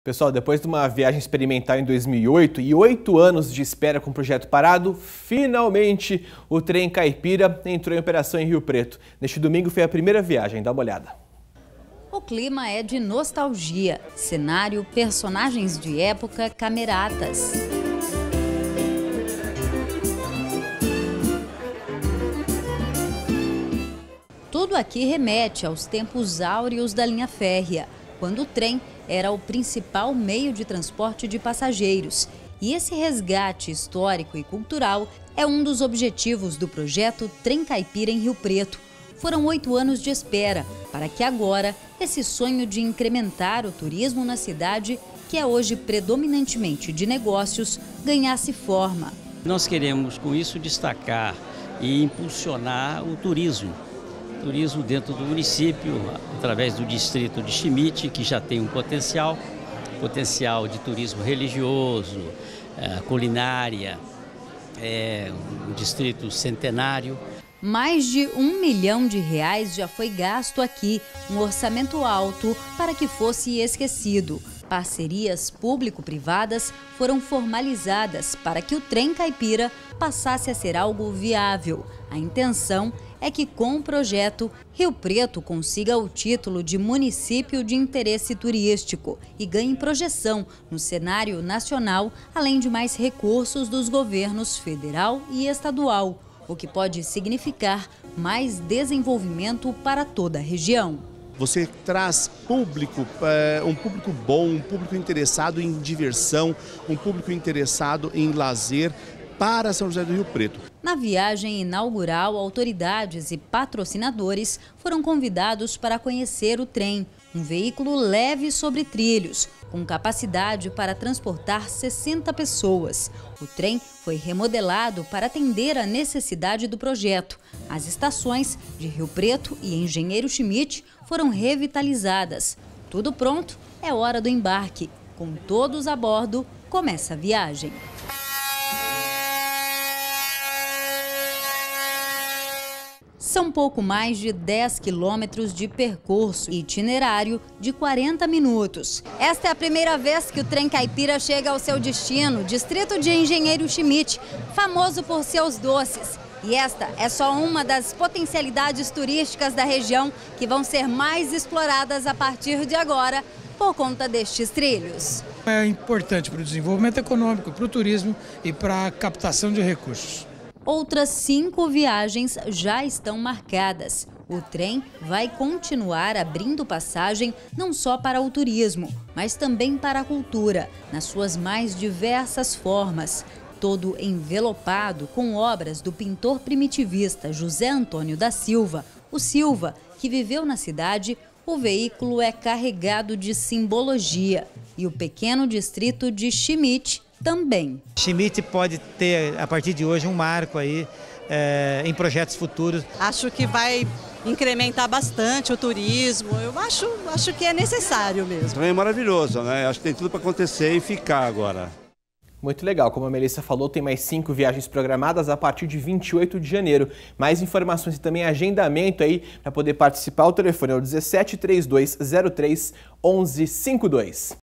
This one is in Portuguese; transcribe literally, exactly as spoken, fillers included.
Pessoal, depois de uma viagem experimental em dois mil e oito e oito anos de espera com o projeto parado, finalmente o trem Caipira entrou em operação em Rio Preto. Neste domingo foi a primeira viagem, dá uma olhada. O clima é de nostalgia, cenário, personagens de época, cameratas. Tudo aqui remete aos tempos áureos da linha férrea, quando o trem era o principal meio de transporte de passageiros. E esse resgate histórico e cultural é um dos objetivos do projeto Trem Caipira em Rio Preto. Foram oito anos de espera para que agora esse sonho de incrementar o turismo na cidade, que é hoje predominantemente de negócios, ganhasse forma. Nós queremos com isso destacar e impulsionar o turismo. Turismo dentro do município, através do distrito de Schmidt, que já tem um potencial, potencial de turismo religioso, culinária, é, um distrito centenário. Mais de um milhão de reais já foi gasto aqui, um orçamento alto para que fosse esquecido. Parcerias público-privadas foram formalizadas para que o Trem Caipira passasse a ser algo viável. A intenção é que, com o projeto, Rio Preto consiga o título de município de interesse turístico e ganhe projeção no cenário nacional, além de mais recursos dos governos federal e estadual, o que pode significar mais desenvolvimento para toda a região. Você traz público, um público bom, um público interessado em diversão, um público interessado em lazer para São José do Rio Preto. Na viagem inaugural, autoridades e patrocinadores foram convidados para conhecer o trem, um veículo leve sobre trilhos, com capacidade para transportar sessenta pessoas. O trem foi remodelado para atender à necessidade do projeto. As estações de Rio Preto e Engenheiro Schmidt foram revitalizadas. Tudo pronto, é hora do embarque. Com todos a bordo, começa a viagem. São pouco mais de dez quilômetros de percurso e itinerário de quarenta minutos. Esta é a primeira vez que o Trem Caipira chega ao seu destino, distrito de Engenheiro Schmidt, famoso por seus doces. E esta é só uma das potencialidades turísticas da região que vão ser mais exploradas a partir de agora por conta destes trilhos. É importante para o desenvolvimento econômico, para o turismo e para a captação de recursos. Outras cinco viagens já estão marcadas. O trem vai continuar abrindo passagem não só para o turismo, mas também para a cultura, nas suas mais diversas formas. Todo envelopado com obras do pintor primitivista José Antônio da Silva, o Silva, que viveu na cidade, o veículo é carregado de simbologia. E o pequeno distrito de Schmidt também. Schmidt pode ter, a partir de hoje, um marco aí é, em projetos futuros. Acho que vai incrementar bastante o turismo, eu acho, acho que é necessário mesmo. É maravilhoso, né? Acho que tem tudo para acontecer e ficar agora. Muito legal, como a Melissa falou, tem mais cinco viagens programadas a partir de vinte e oito de janeiro. Mais informações e também agendamento aí para poder participar. O telefone é o dezessete, trinta e dois, zero três, onze, cinquenta e dois.